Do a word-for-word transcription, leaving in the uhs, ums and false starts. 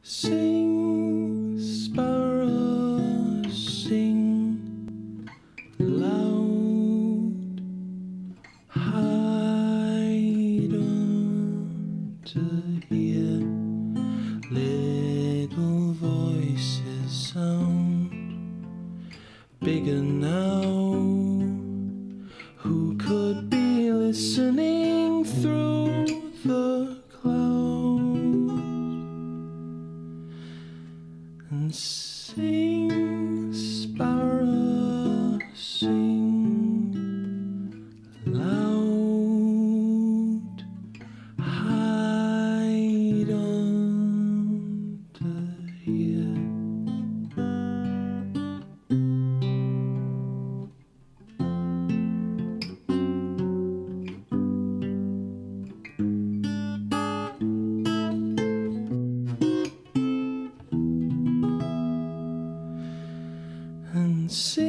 Sing, sparrow, sing loud, hide on to hear little voices sound bigger now. Who could be listening through the clouds? And sing, sparrow, sing loud, hide on to hear. And sing.